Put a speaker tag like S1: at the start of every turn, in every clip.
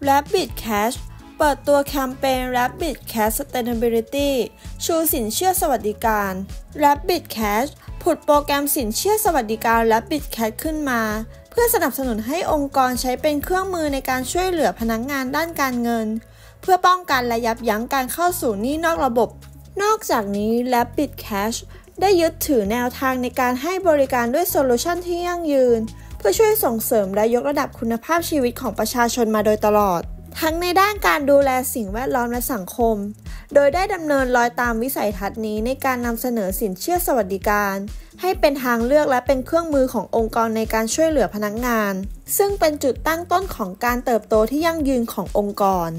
S1: Rabbit Cash เปิดตัวแคมเปญ Rabbit Cash Sustainability ชูสินเชื่อสวัสดิการ Rabbit Cash ผุดโปรแกรมสินเชื่อสวัสดิการ Rabbit Cash ขึ้นมาเพื่อสนับสนุนให้องค์กรใช้เป็นเครื่องมือในการช่วยเหลือพนักงานด้านการเงินเพื่อป้องกันและยับยั้งการเข้าสู่หนี้นอกระบบนอกจากนี้ Rabbit Cash ได้ยึดถือแนวทางในการให้บริการด้วยโซลูชันที่ยั่งยืนเพื่อช่วยส่งเสริมและยกระดับคุณภาพชีวิตของประชาชนมาโดยตลอดทั้งในด้านการดูแลสิ่งแวดล้อมและสังคมโดยได้ดำเนินรอยตามวิสัยทัศน์นี้ในการนำเสนอสินเชื่อสวัสดิการให้เป็นทางเลือกและเป็นเครื่องมือขององค์กรในการช่วยเหลือพนักงานซึ่งเป็นจุดตั้งต้นของการเติบโตที่ยั่งยืนขององค์กร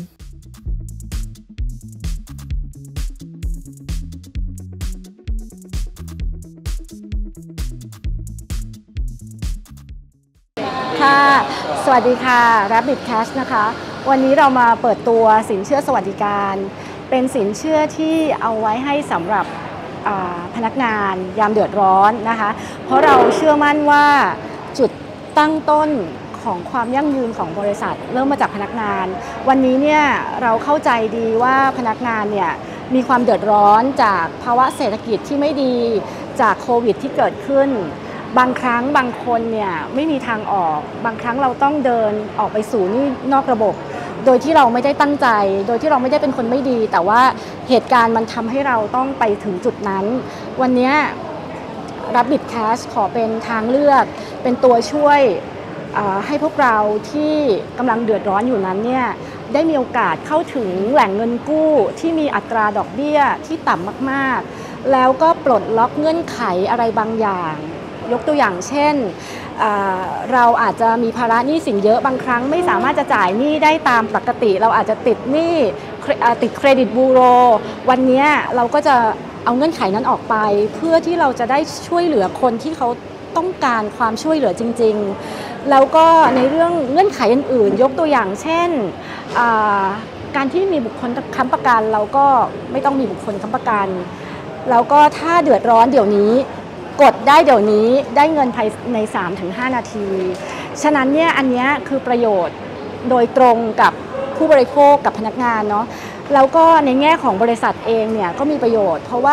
S2: ค่ะสวัสดีค่ะ Rabbit Cash นะคะวันนี้เรามาเปิดตัวสินเชื่อสวัสดิการเป็นสินเชื่อที่เอาไว้ให้สำหรับพนักงานยามเดือดร้อนนะคะเพราะเราเชื่อมั่นว่าจุดตั้งต้นของความยั่งยืนของบริษัทเริ่มมาจากพนักงานวันนี้เนี่ยเราเข้าใจดีว่าพนักงานเนี่ยมีความเดือดร้อนจากภาวะเศรษฐกิจที่ไม่ดีจากโควิดที่เกิดขึ้นบางครั้งบางคนเนี่ยไม่มีทางออกบางครั้งเราต้องเดินออกไปสู่นี่นอกระบบโดยที่เราไม่ได้ตั้งใจโดยที่เราไม่ได้เป็นคนไม่ดีแต่ว่าเหตุการณ์มันทำให้เราต้องไปถึงจุดนั้นวันนี้ Rabbit Cash ขอเป็นทางเลือกเป็นตัวช่วยให้พวกเราที่กำลังเดือดร้อนอยู่นั้นเนี่ยได้มีโอกาสเข้าถึงแหล่งเงินกู้ที่มีอัตราดอกเบี้ยที่ต่ำมากๆแล้วก็ปลดล็อกเงื่อนไขอะไรบางอย่างยกตัวอย่างเช่นเราอาจจะมีภาระหนี้สินเยอะบางครั้งไม่สามารถจะจ่ายหนี้ได้ตามปกติเราอาจจะติดหนี้ติดเครดิตบูโรวันนี้เราก็จะเอาเงื่อนไขนั้นออกไปเพื่อที่เราจะได้ช่วยเหลือคนที่เขาต้องการความช่วยเหลือจริงๆแล้วก็ในเรื่องเงื่อนไขอื่นๆยกตัวอย่างเช่นการที่มีบุคคลค้ำประกันเราก็ไม่ต้องมีบุคคลค้ำประกันแล้วก็ถ้าเดือดร้อนเดี๋ยวนี้กดได้เดี๋ยวนี้ได้เงินภายใน 3-5 นาทีฉะนั้นเนี่ยอันนี้คือประโยชน์โดยตรงกับผู้บริโภคกับพนักงานเนาะแล้วก็ในแง่ของบริษัทเองเนี่ยก็มีประโยชน์เพราะว่า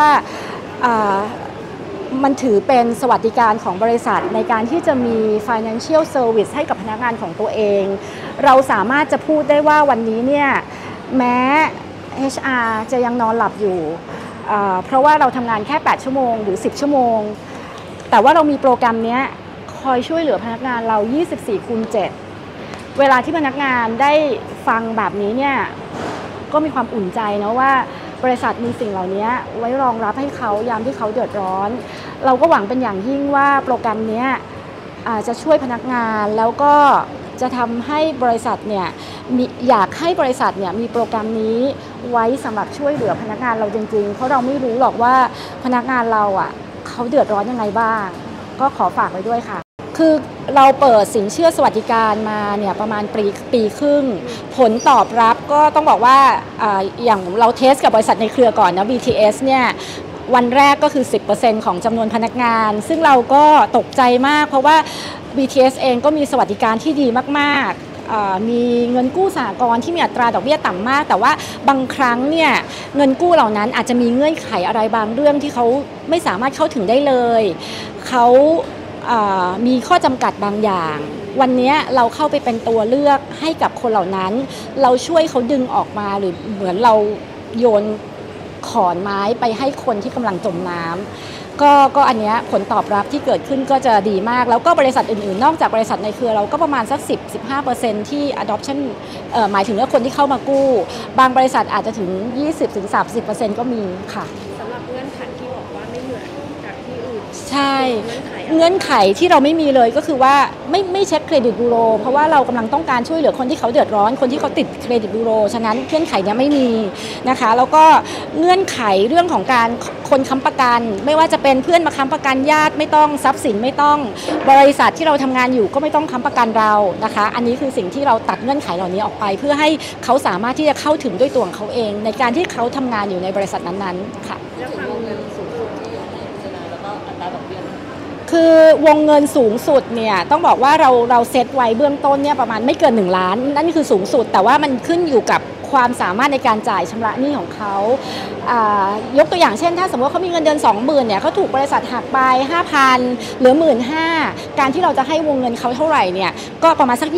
S2: มันถือเป็นสวัสดิการของบริษัทในการที่จะมี financial service ให้กับพนักงานของตัวเองเราสามารถจะพูดได้ว่าวันนี้เนี่ยแม้ HR จะยังนอนหลับอยู่เพราะว่าเราทำงานแค่8ชั่วโมงหรือ10ชั่วโมงแต่ว่าเรามีโปรแกรมนี้คอยช่วยเหลือพนักงานเรา 24/7 เวลาที่พนักงานได้ฟังแบบนี้เนี่ยก็มีความอุ่นใจนะว่าบริษัทมีสิ่งเหล่านี้ไว้รองรับให้เขายามที่เขาเดือดร้อนเราก็หวังเป็นอย่างยิ่งว่าโปรแกรมนี้จะช่วยพนักงานแล้วก็จะทำให้บริษัทเนี่ยอยากให้บริษัทเนี่ยมีโปรแกรมนี้ไว้สำหรับช่วยเหลือพนักงานเราจริงๆเพราะเราไม่รู้หรอกว่าพนักงานเราเขาเดือดร้อนยังไงบ้างก็ขอฝากไว้ด้วยค่ะคือเราเปิดสินเชื่อสวัสดิการมาเนี่ยประมาณปีครึ่งผลตอบรับก็ต้องบอกว่าอย่างเราเทสกับบริษัทในเครือก่อนนะ BTS เนี่ยวันแรกก็คือ 10% ของจำนวนพนักงานซึ่งเราก็ตกใจมากเพราะว่า BTS เองก็มีสวัสดิการที่ดีมากๆมีเงินกู้สหกรณ์ที่มีอัตราดอกเบี้ยต่ำมากแต่ว่าบางครั้งเนี่ยเงินกู้เหล่านั้นอาจจะมีเงื่อนไขอะไรบางเรื่องที่เขาไม่สามารถเข้าถึงได้เลยเขามีข้อจำกัดบางอย่างวันนี้เราเข้าไปเป็นตัวเลือกให้กับคนเหล่านั้นเราช่วยเขาดึงออกมาหรือเหมือนเราโยนขอนไม้ไปให้คนที่กำลังจมน้ำก็อันนี้ผลตอบรับที่เกิดขึ้นก็จะดีมากแล้วก็บริษัทอื่นๆนอกจากบริษัทในเครือเราก็ประมาณสัก 10-15% ที่ adoption หมายถึงว่าคนที่เข้ามากู้บางบริษัทอาจจะถึง 20-30% ก็มีค่ะ
S3: สำหรับเงื่อนไขที่บอกว่าไม่เหมือนจากที่อื่น
S2: ใช่เงื่อนไขที่เราไม่มีเลยก็คือว่าไม่เช็คเครดิตบูโรเพราะว่าเรากำลังต้องการช่วยเหลือคนที่เขาเดือดร้อนคนที่เขาติดเครดิตบูโรฉะนั้นเงื่อนไขนี้ไม่มีนะคะแล้วก็เงื่อนไขเรื่องของการคนค้ำประกันไม่ว่าจะเป็นเพื่อนมาค้ำประกันญาติไม่ต้องทรัพย์สินไม่ต้องบริษัทที่เราทำงานอยู่ก็ไม่ต้องค้ำประกันเรานะคะอันนี้คือสิ่งที่เราตัดเงื่อนไขเหล่านี้ออกไปเพื่อให้เขาสามารถที่จะเข้าถึงด้วยตัวของเขาเองในการที่เขาทำงานอยู่ในบริษัทนั้นๆค่ะ
S3: แล้วความเงินสูงสุดที่ให้พิจารณาแล้วก็อัตราดอกเบี้ยค
S2: คือวงเงินสูงสุดเนี่ยต้องบอกว่าเราเซตไว้เบื้องต้นเนี่ยประมาณไม่เกิน1 ล้านนั่นคือสูงสุดแต่ว่ามันขึ้นอยู่กับความสามารถในการจ่ายชำระหนี้ของเขายกตัวอย่างเช่นถ้าสมมติเขามีเงินเดือน 20,000 เนี่ยเขาถูกบริษัทหักไป 5,000 เหลือ 15,000 การที่เราจะให้วงเงินเขาเท่าไหร่เนี่ยก็ประมาณสัก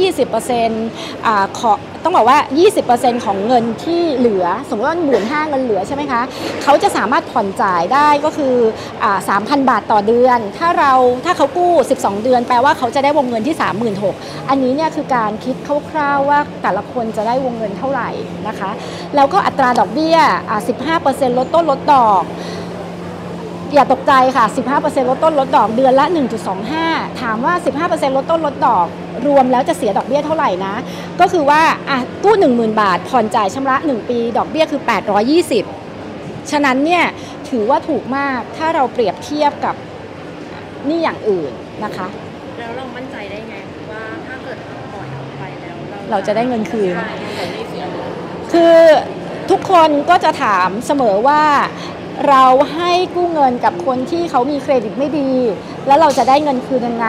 S2: 20%ต้องบอกว่า 20% ของเงินที่เหลือสมมติว่า 15,000 เงินเหลือใช่ไหมคะเขาจะสามารถผ่อนจ่ายได้ก็คือ 3,000 บาทต่อเดือนถ้าเขากู้12 เดือนแปลว่าเขาจะได้วงเงินที่ 36,000 อันนี้เนี่ยคือการคิดคร่าวๆว่าแต่ละคนจะได้วงเงินเท่าไหร่นะคะแล้วก็อัตราดอกเบี้ย 15% ลดต้นลดดอกอย่าตกใจค่ะ 15% ลดต้นลดดอกเดือนละ 1.25 ถามว่า 15% ลดต้นลดดอกรวมแล้วจะเสียดอกเบี้ยเท่าไหร่นะก็คือว่ากู้ 10,000 บาทผ่อนจ่ายชำระ1 ปีดอกเบี้ยคือ820ฉะนั้นเนี่ยถือว่าถูกมากถ้าเราเปรียบเทียบกับหนี้อย่างอื่นนะคะ
S3: แล้วเรามั่นใจได้ไงว่าถ้าเกิดปล่อยออกไปแล้ว
S2: เราจะได้เงินคืนคือทุกคนก็จะถามเสมอว่าเราให้กู้เงินกับคนที่เขามีเครดิตไม่ดีแล้วเราจะได้เงินคืนยังไง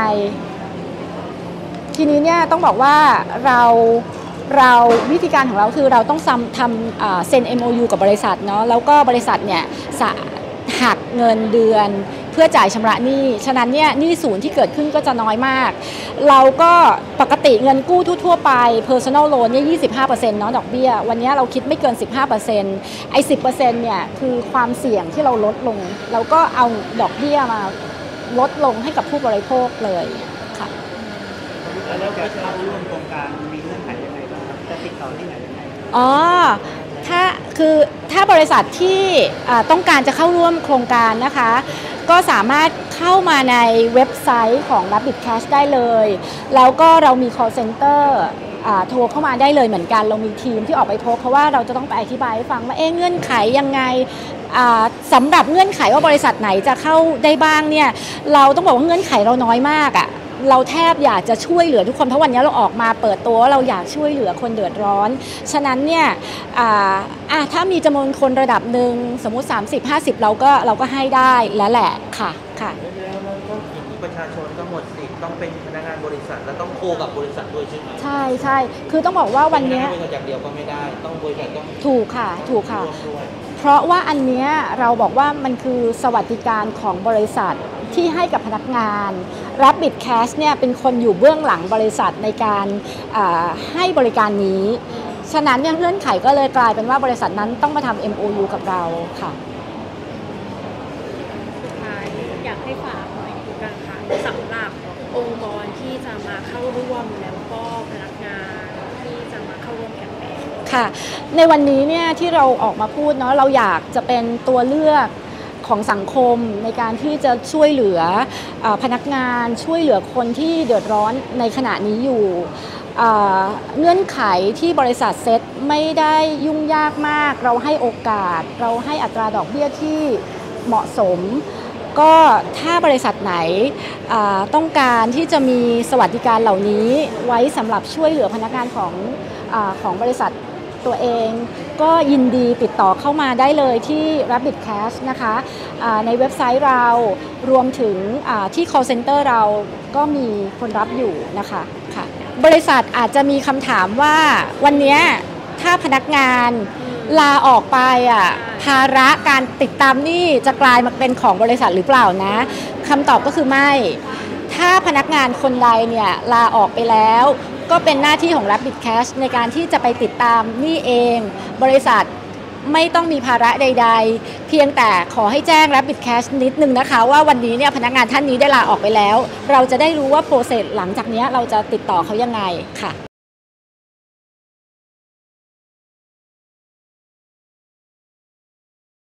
S2: ทีนี้เนี่ยต้องบอกว่าเราวิธีการของเราคือเราต้องทำเซ็น MOU กับบริษัทเนาะแล้วก็บริษัทเนี่ยหักเงินเดือนเพื่อจ่ายชำระหนี้ฉะนั้นเนี่ยหนี้ศูนย์ที่เกิดขึ้นก็จะน้อยมากเราก็ปกติเงินกู้ทั่วไป personal loan เนี่ย 25% เนาะดอกเบี้ยวันนี้เราคิดไม่เกิน 15% ไอ้ 10% เนี่ยคือความเสี่ยงที่เราลดลงเราก็เอาดอกเบี้ยมาลดลงให้กับผู้บริโภคเลยค่ะ
S4: แล้วจะเข้าร่วมโครงการมีเงื่อนไขยังไงบ้างจะติดต่อที่ไหนยังไง
S2: ถ้าบริษัทที่ต้องการจะเข้าร่วมโครงการนะคะก็สามารถเข้ามาในเว็บไซต์ของ Rapid Cash ได้เลยแล้วก็เรามี call center โทรเข้ามาได้เลยเหมือนกันเรามีทีมที่ออกไปพบเพราะว่าเราจะต้องไปอธิบายให้ฟังว่าเงื่อนไขยังไงสำหรับเงื่อนไขว่าบริษัทไหนจะเข้าได้บ้างเนี่ยเราต้องบอกว่าเงื่อนไขเราน้อยมากเราแทบอยากจะช่วยเหลือทุกคนเพราะวันนี้เราออกมาเปิดตัวว่าเราอยากช่วยเหลือคนเดือดร้อนฉะนั้นเนี่ยถ้ามีจำนวนคนระดับหนึ่งสมมุติ30-50เราก็ให้ได้แล้วแหละค่ะ
S4: แล้วก็ประชาชนก็หมดสิทธิ์ต้องเป็นพนักงานบริษัทและต้องโคกับบริษัทด้วยใช่ไหม
S2: ใช่คือต้องบอกว่าวันนี้
S4: บริษัทอย่างเดียวก็ไม่ได้ต้องบริษัทต้อง
S2: ถูกค่ะเพราะว่าอันนี้เราบอกว่ามันคือสวัสดิการของบริษัทที่ให้กับพนักงาน Rapid Cash เนี่ยเป็นคนอยู่เบื้องหลังบริษัทในการให้บริการนี้ฉะนั้นเนี่ยเงื่อนไขก็เลยกลายเป็นว่าบริษัทนั้นต้องมาทำ MOU กับเราค่ะ
S3: สุดท้ายอยากให้ฝากหน่อยทุกการค่ะสำหรับองค์กรที่จะมาเข้าร่วมแล้วก็พนักงานที่จะมาเข้าร่วมแคมเปญ
S2: ค่ะในวันนี้เนี่ยที่เราออกมาพูดเนาะเราอยากจะเป็นตัวเลือกของสังคมในการที่จะช่วยเหลือพนักงานช่วยเหลือคนที่เดือดร้อนในขณะนี้อยู่เงื่อนไขที่บริษัทเซ็ตไม่ได้ยุ่งยากมากเราให้โอกาสเราให้อัตราดอกเบี้ยที่เหมาะสมก็ถ้าบริษัทไหนต้องการที่จะมีสวัสดิการเหล่านี้ไว้สำหรับช่วยเหลือพนักงานของบริษัทตัวเองก็ยินดีติดต่อเข้ามาได้เลยที่ Rapid Cash นะคะในเว็บไซต์เรารวมถึงที่ call center เราก็มีคนรับอยู่นะคะค่ะบริษัทอาจจะมีคำถามว่าวันนี้ถ้าพนักงานลาออกไปภาระการติดตามหนี้จะกลายมาเป็นของบริษัทหรือเปล่านะคำตอบก็คือไม่ถ้าพนักงานคนใดเนี่ยลาออกไปแล้วก็เป็นหน้าที่ของ Rapid Cash ในการที่จะไปติดตามหนี้เองบริษัทไม่ต้องมีภาระใดๆเพียงแต่ขอให้แจ้ง Rapid Cash นิดนึงนะคะว่าวันนี้เนี่ยพนักงานท่านนี้ได้ลาออกไปแล้วเราจะได้รู้ว่าโปรเซสหลังจากนี้เราจะติดต่อเขายังไงค่ะ